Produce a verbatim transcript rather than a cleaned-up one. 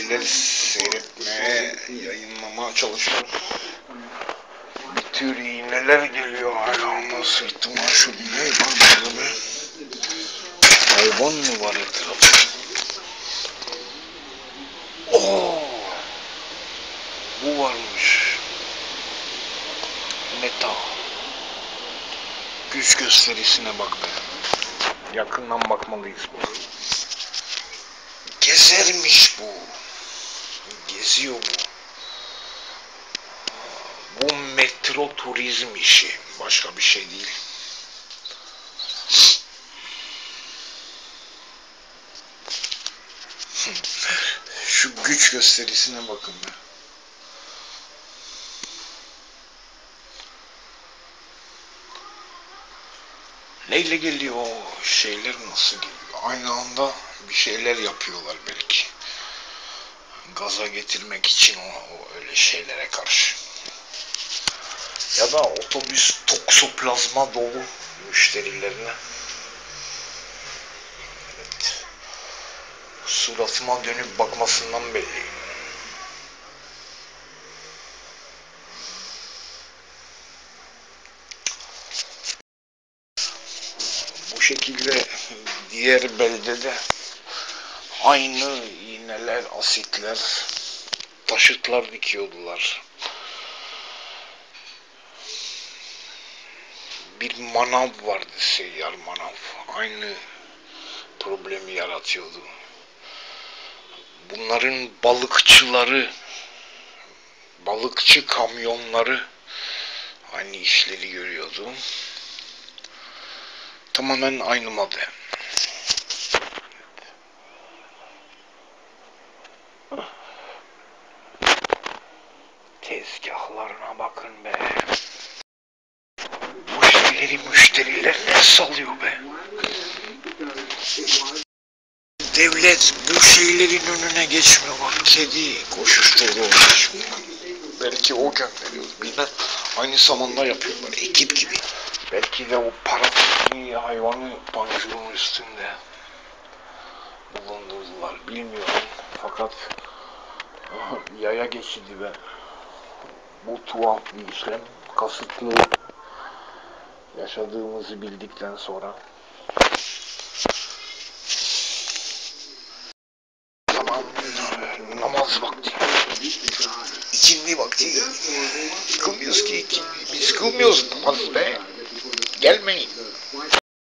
şeyler seyretmeye, yayınlamaya çalışıyorum. Bir tür iğneler geliyor hala. Sırtıma şu ne var burada be? Hayvan mı var etrafta? Oo, bu varmış. Meta. Güç gösterisine bak be. Yakından bakmalıyız bu. Gezermiş bu. Geziyor bu. Bu metro turizm işi. Başka bir şey değil. Şu güç gösterisine bakın be. Neyle geliyor şeyler, nasıl geliyor? Aynı anda bir şeyler yapıyorlar belki. Gaza getirmek için o, o öyle şeylere karşı. Ya da otobüs toksoplazma dolu müşterilerine. Evet. Suratıma dönüp bakmasından belli. Bu şekilde diğer beldede aynı iğneler, asitler, taşıtlar dikiyordular. Bir manav vardı, seyyar manav. Aynı problemi yaratıyordu. Bunların balıkçıları, balıkçı kamyonları aynı işleri görüyordu. Tamamen aynı madde. Tezgahlarına bakın be. Bu şeyleri müşteriler ne salıyor be? Devlet bu şeylerin önüne geçmiyor. Bak, kedi koşuşturuyor. Belki o gönderiyor. Bilmem. Aynı zamanda yapıyorlar. Ekip gibi. Belki de o parazitli hayvanı panjurun üstünde bulundurdular. Bilmiyorum. Fakat yaya geçidi ve bu tuhaf bir işlem, kasıtlı yaşadığımızı bildikten sonra tamam, namaz vakti, ikindi vakti, kılmıyoruz ki ikindi, biz kılmıyoruz namaz be, gelmeyin.